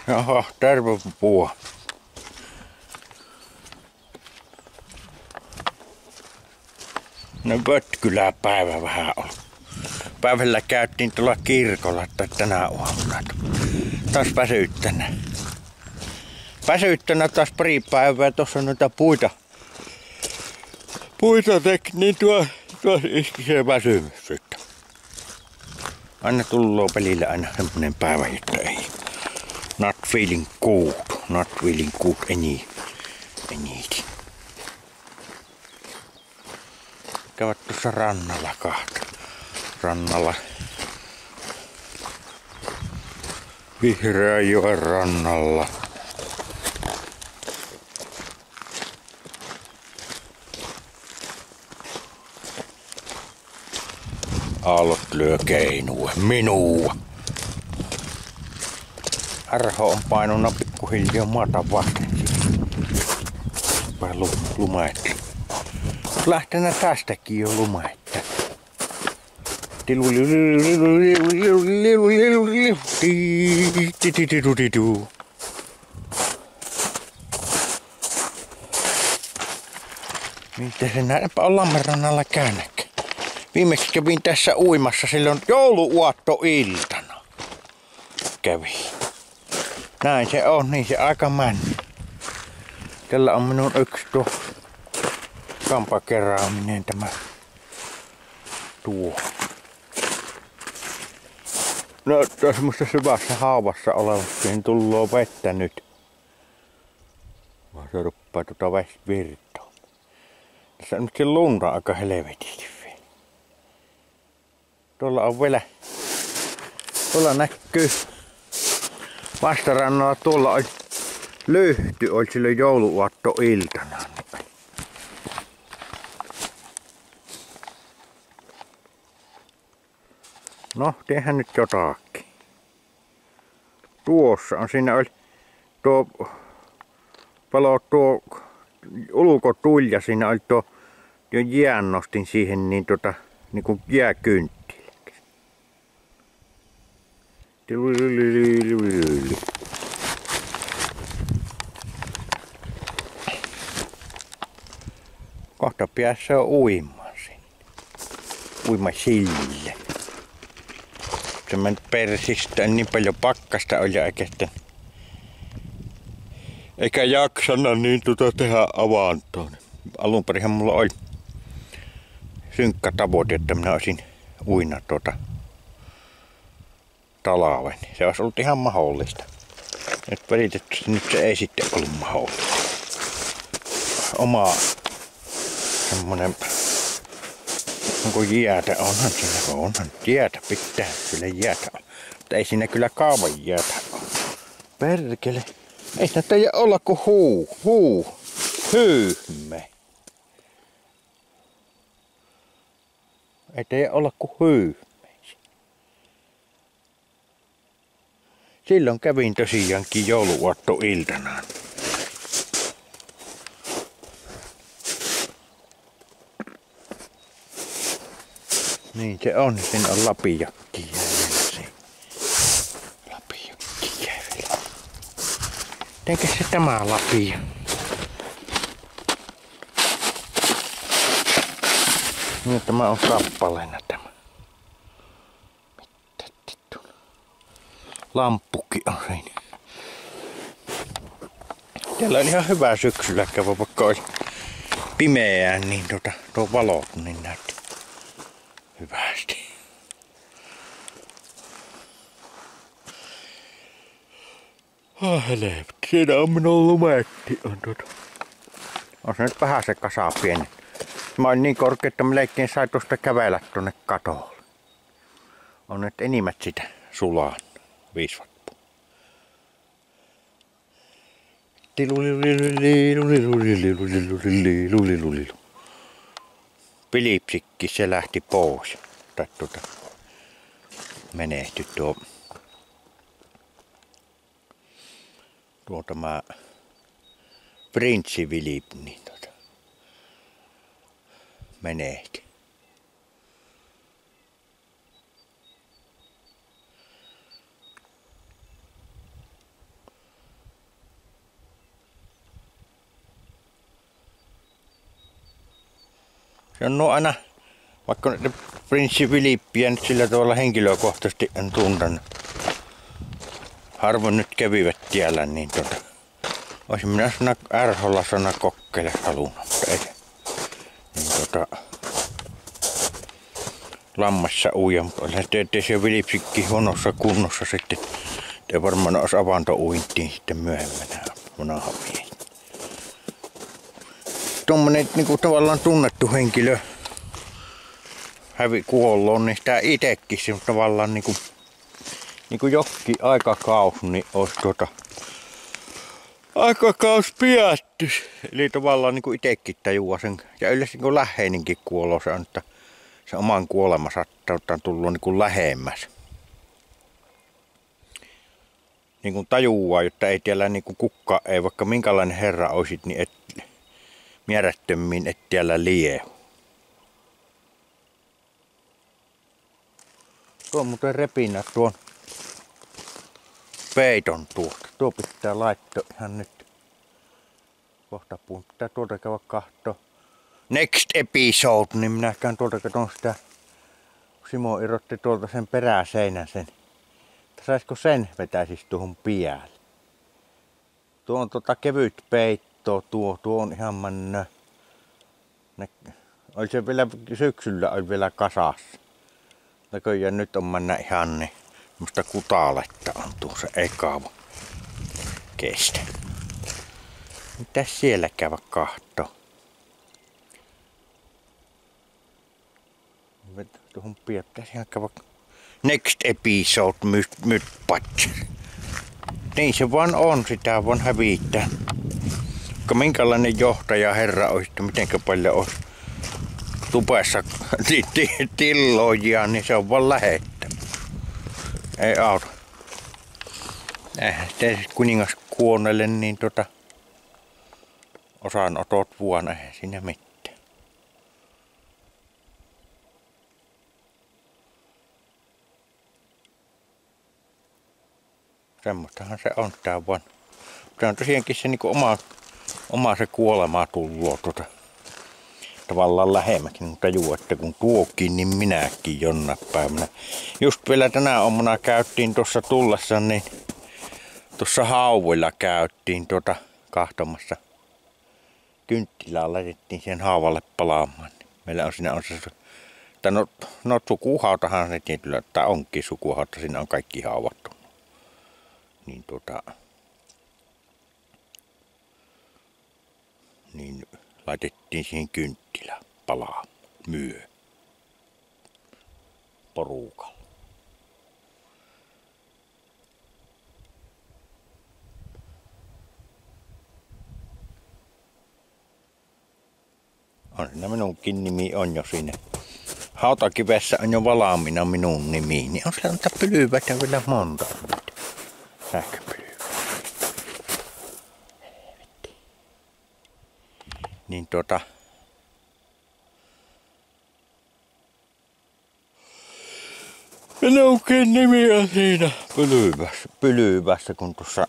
Jaha, tervepuu. No Pötkylää päivä vähän on. Päivällä käytiin tuolla kirkolla tänä aamuna. Taas väsyyttänä taas pari päivää. Tuossa noita puita teki, niin tuo iski se väsymys sitten. Aina tulloo pelille aina semmonen päivä, että ei. Not feeling good any. Käyvät tuossa rannalla. Vihreänjoen rannalla. Aallot lyö keinua minua. Arho on painunut pikkuhiljaa maata vasten. Vähän lumaetta. Lähtenä tästäkin jo lumaetta. Mitä se näinpä on Lammenrannalla käynytkin. Viimeksi kävin tässä uimassa silloin jouluaattoiltana. Näin se on, niin se aika männi. Tällä on minun yksi tuo kampakeraaminen tämä tuo. Näyttää semmoista syvässä haavassa olevasta, siihen tulloo vettä nyt. Vaan se ruppaa tuota virtaa. Tässä on nytkin lunta aika helvetisti vielä. Tuolla näkyy vastarannalla, tuolla oli lyhty, oli silloin jouluaattoiltana. No, tehdään nyt jotakin. Tuossa on, siinä oli tuo ulkotuli ja siinä oli tuo jo jään nostin siihen niinku jääkynttiläksi. Kohta päässä on uimaan sinne. Uimasille. Se meni persistä, niin paljon pakkasta oli oikeastaan. Eikä jaksana niin tehdä avantoon. Alunperinhän mulla oli synkkä tavoite, että minä olisin uina talven. Se olisi ollut ihan mahdollista. Nyt valitettavasti nyt se ei sitten ollut mahdollista. Oma semmonen, onko jäätä? Onhan jäätä, pitää kyllä jäätä olla. Mutta ei siinä kyllä kauan jäätä ole. Perkele. Ei sitä teijä olla kuin hyyhme. Ei teijä olla kuin hyyhme. Silloin kävin tosiaankin jouluaattoiltana. Niin se on, siinä on lapijakki jäljellä. Lapijakki jäljellä. Teikö se tämä lapia? Niin tämä on kappaleena tämä. Mitä tittu? Lamppukin on siinä. Täällä on ihan hyvä syksyllä käydä, vaikka olisi pimeää, niin tuo valo niin näytti hyvästi. Helvetti, siinä on minun lumetti. On se nyt vähän se kasa pieni. Mä olin niin korkea, että melkein sai tuosta kävellä tuonne katolle. On nyt enimmät sitä sulaa. 5 vappua. Pilipsikki se lähti pois. Menehtyi tuo tämä Prinssi Vilip, niin menehti. Se on aina, vaikka ne prinssi Filippiä nyt sillä tavalla henkilökohtaisesti en tuntenut. Harvoin nyt kävivät tiellä, niin olisin minä Ärholla sana kokkeile halunnut, mutta ei. Niin lammassa uija, mutta ettei se Filipsikki huonossa kunnossa sitten. Te varmaan olisi avantouintiin sitten myöhemmänä vanhamiehiä. Tuommoinen niinku tavallaan tunnettu henkilö kuolloon, niin sitä itekin se tavallaan niinku jokki aikakaus, niin olisi aikakaus piättys. Eli tavallaan niinku itekin tajua sen. Ja yleensä niinku läheinenkin kuolo se on, että se oman kuolema saattaa tulla niinku lähemmäs. Niin kuin tajuaa, että ei tiellä niin kuin kukka, ei vaikka minkälainen herra olisit, niin määrättömmin et tiellä liehu. Tuo on muuten repinä tuon peiton tuosta. Tuo pitää laittaa ihan nyt. Kohta puhun. Pitää tuolta käydä kahtoo. Next episode, niin minä käyn tuolta katon sitä. Simo irrotti tuolta sen peräseinän sen. Saisiko sen vetäisi tuohon piälle? Tuo on kevyt peitto, tuo on ihan mannö. Oli se vielä syksyllä oli vielä kasassa. Näköjään nyt on mennä ihan niin. Musta kutaletta on tuossa ekava kestä. Mitäs siellä käydä kahtoo? Tuohon pitäisi ihan käydä. Next episode mytpatch. Niin se vaan on, sitä vaan hävittää. Minkälainen johtaja herra olisi, mitenkä paljon olisi tupessa tilloja, niin se on vaan lähettä. Ei auta. Sitten kuningas kuonelle, niin osanotot vuonna, eihän siinä mitään. Semmoistahan se on tää vaan. Se on tosiaankin se niinku oma se kuolema tulloo tavallaan lähemmäkin, mutta juu, että kun tuokin, niin minäkin jonain päivänä. Just vielä tänä aamuna käyttiin tuossa tullessa, niin tuossa hauvilla käyttiin kahtomassa. Kynttilää laitettiin siihen haavalle palaamaan. Meillä on siinä se, että no sukuhautahan se tietyllä, tai onkin sukuhauta, siinä on kaikki haavattu. Niin niin laitettiin siihen kynttilä palaa porukalla. On siinä minunkin nimi on jo siinä. Hautakivessä on jo valmiina minun nimi, niin on siellä pylväitä vielä monta. Sähköpylvää. Niin minunkin nimi on siinä pylvässä kun tuossa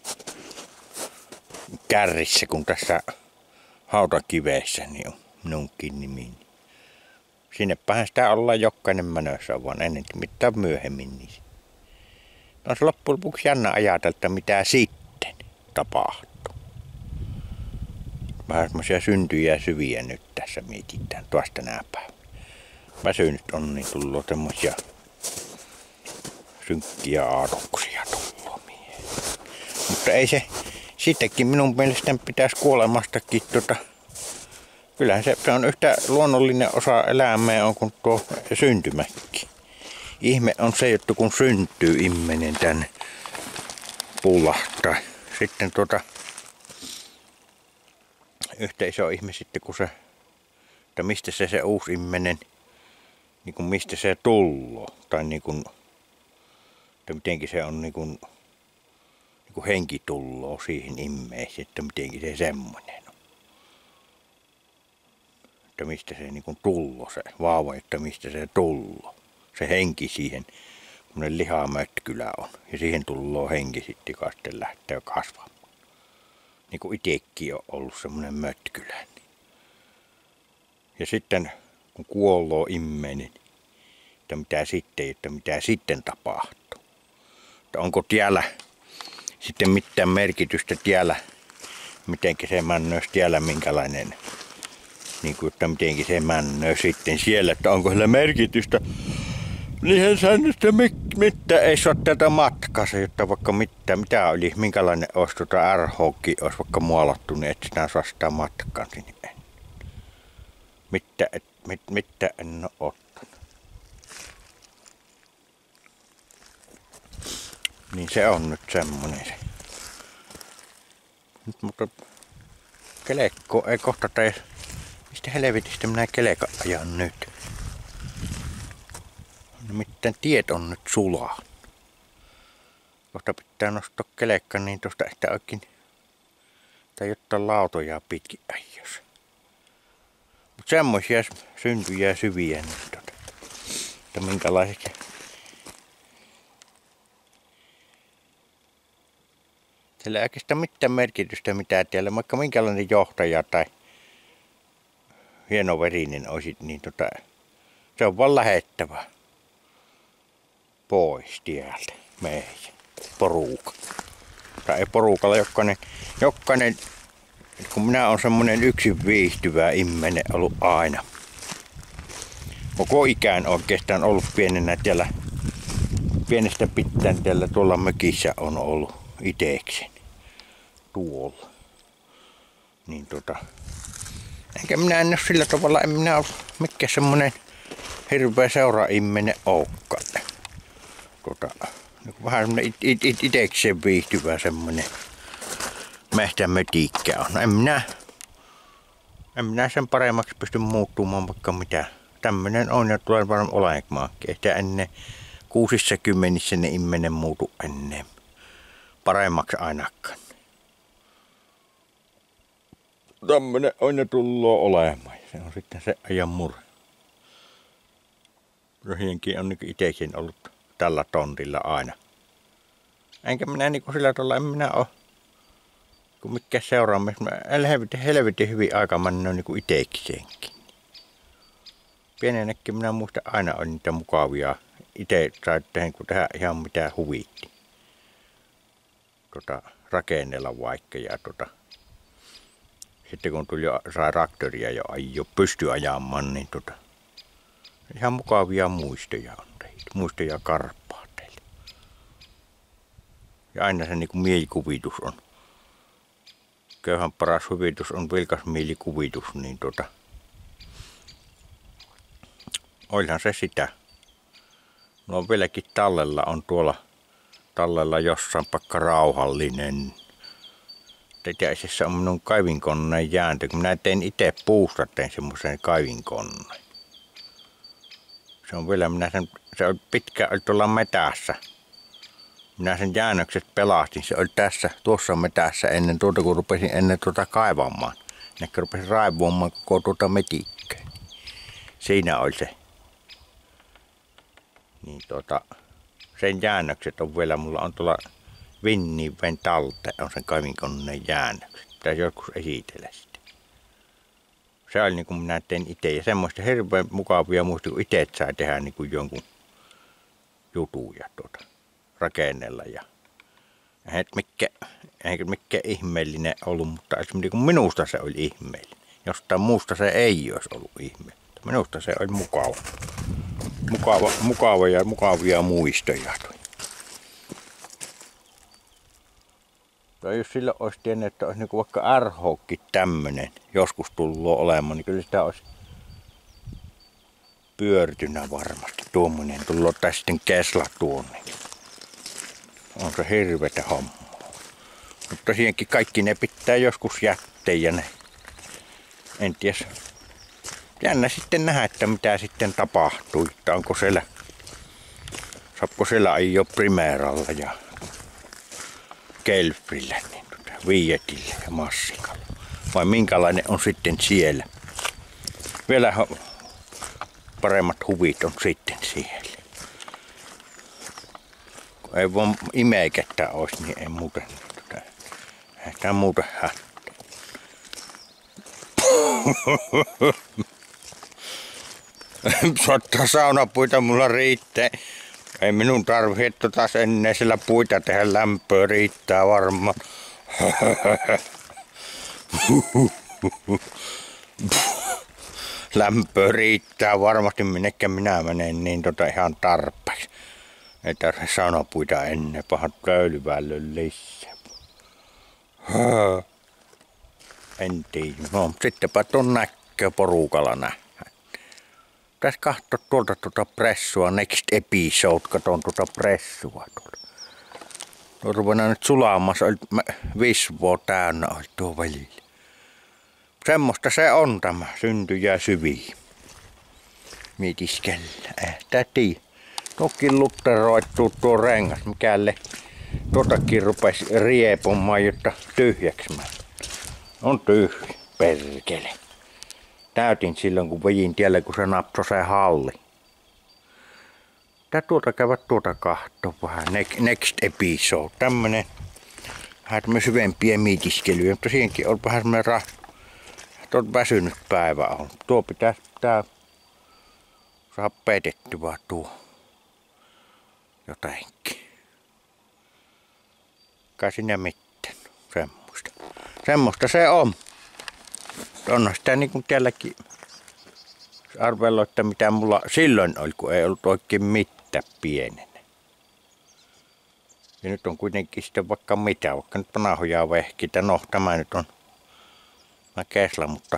kärrissä, kun tässä hautakivessä, niin on minunkin nimi. Sinnepähän sitä ollaan jokainen menossa, vaan ennen mitään myöhemmin. Niin. On se loppujen lopuksi jännä ajatella, että mitä sitten tapahtuu. Vähän semmoisia syntyjä syviä nyt tässä mietitään taas tänä päivänä. Väsynyt on, niin tullut semmoisia synkkiä aatoksia tullut miehen. Mutta ei se, sittenkin minun mielestäni pitäisi kuolemastakin kyllähän se on yhtä luonnollinen osa elämää on kuin tuo syntymäkin. Ihme on se, että kun syntyy ihminen tänne pullahtaa. Sitten yhtä iso ihme sitten kun se, että mistä se uusi ihminen, niin kuin mistä se tulloo. Tai niin kuin, että mitenkin se on niin kuin henki tulloo siihen ihmeeseen, että mitenkin se semmoinen on. Että mistä se niin kuin tulloo se vauva, että mistä se tulloo. Se henki siihen, kun lihamötkylä on. Ja siihen tulloo henki sitten, joka sitten lähtee kasvamaan. Niin kuin itsekin on ollut semmoinen mötkylä. Ja sitten kun kuolloo immeinen, että mitä sitten tapahtuu. Että onko tiellä sitten mitään merkitystä tiellä, mitenkin se männöö tiellä, minkälainen, niin kuin, että mitenkin se männöö sitten siellä, että onko sillä merkitystä. Niinhän säännöstä mitä ei saa tätä matkaa, jotta vaikka mitä oli, minkälainen olisi R-hokki, olisi vaikka muolattu, niin et sinä saa sitä matkaa sinne. Mitä en ole ottanut. Niin se on nyt semmonen se. Nyt mutta kelekko ei kohta tai mistä helvetistä minä keleka ajan nyt. Nimittäin tiet on nyt sulaa. Kohta pitää nostaa kelekka niin tuosta ehkä oikein tai jotain lautoja pitkin äijäs. Mut semmoisia syntyjä syviä nyt että minkälaiset. Sillä ei oikeastaan mitään merkitystä mitä tiellä, vaikka minkälainen johtaja tai hienoverinen olisi, niin se on vaan lähettävä pois tieltä meidän porukka. Tai ei porukalla, jokainen, kun minä olen semmoinen yksin viihtyvä ihminen ollut aina. Koko ikään oikeastaan ollut pienenä tiellä, pienestä pitäen tiellä tuolla mökissä on ollut itekseni. Tuolla. Niin enkä minä en ole sillä tavalla, en minä ole mikään semmonen hirveä seuraimmenen olekaan. Vähän semmonen itekseen viihtyvä semmonen mehtämötikkä on. En minä sen paremmaksi pysty muuttumaan vaikka mitä. Tämmönen on ja tulee varmaan olemaankin. Ei sitä ennen 60 ne immenen muutu ennen paremmaksi ainakaan. Tämmönen on ja tulloo olemaan. Se on sitten se ajan murhe. Rohienkin on niinku itekin ollut tällä tontilla aina. Enkä minä niinku sillä tavalla, en minä oo. Kun mikä seuraamme, helvetin hyvin aika mennä niinku itekseenkin. Pienenäkin minä muistan aina on niitä mukavia. Ite sai tehdä, kun tehdä ihan mitä huvitti. Rakennella vaikka ja sitten kun tuli sai traktoria jo pysty ajamaan, niin ihan mukavia muistoja on teitä. Muistoja karppaa teille. Ja aina se niinku mielikuvitus on. Köyhän paras huvitus on vilkas mielikuvitus, niin olihan se sitä. Mulla on vieläkin tallella jossain pakka rauhallinen. Tetäisessä on minun kaivinkoneen jääntö, kun minä tein itse puusta, tein semmoisen kaivinkoneen. Se on vielä, se oli pitkä, oli tuolla metässä. Minä sen jäännökset pelastin, se oli tuossa metässä ennen kun rupesin kaivamaan. Nekä rupesin raivuamaan koko metikköä. Siinä oli se. Niin sen jäännökset on vielä, mulla on tuolla Vinniven talteen, on sen kaivinkoneen jäännökset. Pitäisi joskus esitellä sitä. Se oli niin kuin minä tein itse ja semmoista hirveän mukavia muista, kun itse sai tehdä niin kuin jonkun jutuja rakennella. Ja eikä mikään ihmeellinen ollut, mutta niin kuin minusta se oli ihmeellinen. Jostain muusta se ei olisi ollut ihmeellinen. Minusta se oli mukava ja mukavia muistoja. Tai jos sillä olisi tiennyt, että olisi niinku vaikka R-hokki tämmönen joskus tullut olemaan, niin kyllä sitä olisi pyörtynä varmasti. Tuommoinen tullut tai sitten Kesla tuonne. On se hirvetä homma. Mutta tosiaankin kaikki ne pitää joskus jättää ja ne. En tiedä. Jännä sitten nähdä, että mitä sitten tapahtuu. Että onko siellä, saapko siellä ajo Primeralla ja Kelfrillä, niin Vietillä ja Massikalla. Vai minkälainen on sitten siellä. Vielä paremmat huvit on sitten siellä. Kun ei vaan imeikettä olisi, niin ei muuten. Ei muuten hätää. Sotta saunapuita mulla riittää. Ei minun tarvitse taas ennen sillä puita tehdä, lämpöä riittää varmaan. Lämpöä riittää varmasti, minnekä minä menen, niin ihan tarpeeksi. Ei tarvitse saunapuita ennen, pahat löylyvällön lisää. En tiedä. No, sittenpä tuon näkö porukalla nähdään. Pitäis katsoa tuota pressua, next episode, katon tuota pressua tuolta. Tuo ruvenaa nyt sulaamassa, visvoa täynnä oli tuo välillä. Semmosta se on tämä, syntyjä syviä. Mietiskellä, täti. Tuokin lutteroittuu tuo rengas, mikälle tuotakin rupesi riepumaan, jotta tyhjäksi mä. On tyhjä, perkele. Täytin silloin, kun vejin tielle, kun se napsoi se halli. Tää tuota käyvät tuota kahtoo vähän. Next episode. Tämmönen vähän syvempiä mietiskelyjä, mutta siinäkin on vähän semmonen tuo väsynyt päivä on. Tuo pitää saada peitettyä tuo jotenkin. Kai sinne mitään. Semmosta se on. On sitä niin kuin täälläkin arvella, että mitä mulla silloin oli, kun ei ollut oikein mitään pienenä. Ja nyt on kuitenkin sitten vaikka mitä, vaikka nyt vanhoja vehkeitä. No, tämä nyt on Kesla, mutta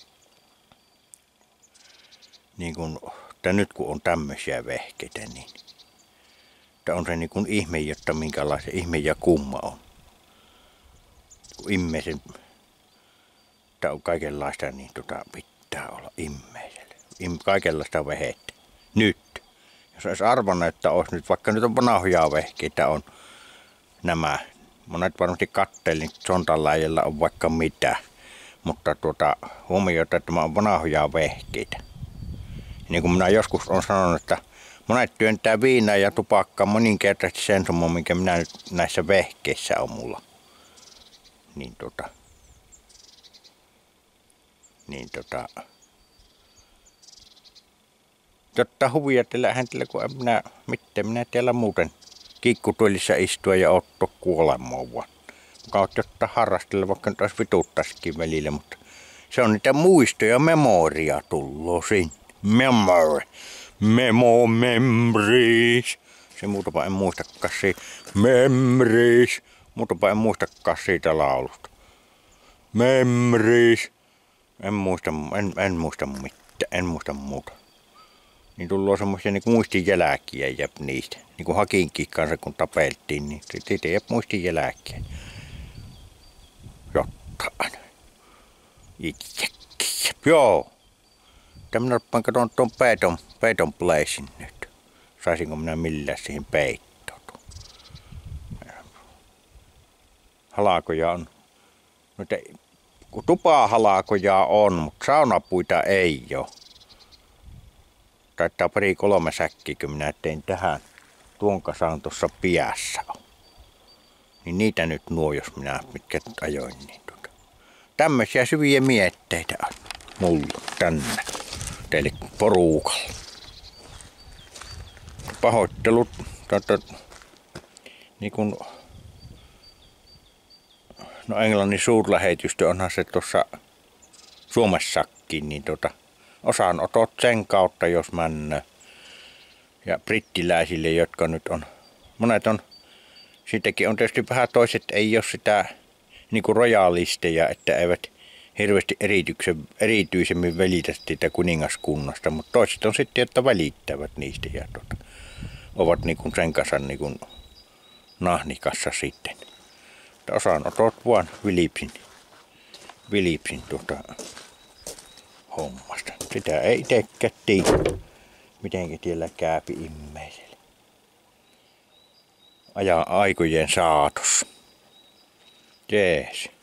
niin kun, että nyt kun on tämmöisiä vehkeitä, niin on se niin kuin ihme, jotta minkälaisen ihme ja kumma on. Kun ihmisen, että on kaikenlaista, niin pitää olla ihmeiselle. Kaikenlaista vehettä. Nyt. Jos olisi arvannut, että olisi nyt, vaikka nyt on vanhoja vehkeitä, on nämä. Monet varmasti kattelin, että sontaläjällä on vaikka mitä. Mutta huomioita, että mä on vanhoja vehkeitä. Niin kuin minä joskus olen sanonut, että monet työntää viinaa ja tupakkaa moninkertaisesti sen summan, minkä minä nyt näissä vehkeissä on mulla. Jotta huvia teillähän teillä, kun minä täällä muuten kiikkutuolissa istua ja ottaa kuolemaan vaan. Kautta jotta harrastella, vaikka nyt olisi vituttaisikin välillä, mutta se on niitä muistoja, memoria tulloo siinä. Memories. Se muutapa en muistakaan siitä. Memories. Muutapa en muistakaan siitä laulusta. Memories. En muista mitään, en muista muuta. Niin tullut semmoisia niin muistijälkiä jääp niistä. Niin kuin Hakinkin kanssa kun tapeltiin, niin siitä jääp muistijälkiä. Jotain. Itsekin. Joo. Tämmönen ruppaan katon tuon peiton placein nyt. Saisinko minä millään siihen peittoon? Halakoja on. Noita tupahalakoja on, mutta saunapuita ei oo. Taitaa 2-3 säkkiä, kun minä tein tähän tuon kasaan tuossa piässä. Niin niitä nyt nuo, jos minä mitkä ajoin. Niin tämmöisiä syviä mietteitä on mulla tänne. Teille porukalla. Pahoittelut, niin kun, no Englannin suurlähetystö onhan se tuossa Suomessakin, niin osanotot sen kautta, jos männä. Ja brittiläisille, jotka nyt on, monet on, siitäkin on tietysti vähän toiset, ei ole sitä niin kuin rojalisteja, että eivät hirveästi erityisemmin välitä siitä kuningaskunnasta, mutta toiset on sitten, että välittävät niistä ja ovat niin kuin sen kanssa niin kuin nahnikassa sitten. Osanotot vaan vilipsin hommasta. Sitä ei itsekään tiedä, miten tiellä käypi ihmeiselle. Ajan aikojen saatossa. Jees.